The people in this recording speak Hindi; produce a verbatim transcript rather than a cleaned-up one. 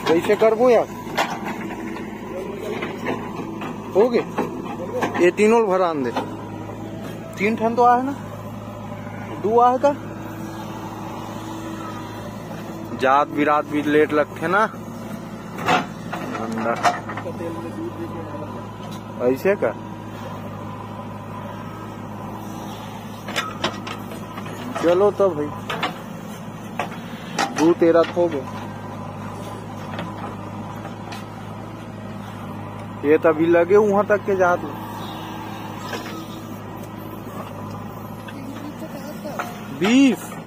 कैसे करबो यार हो गए ये तीनों भरा दे तीन ठन तो आहे ना दो आहे का जात विरात भी लेट लगते ना ऐसे का चलो तो भाई दो तेरह हो गए ये तभी लगे वहां तक के जात बीस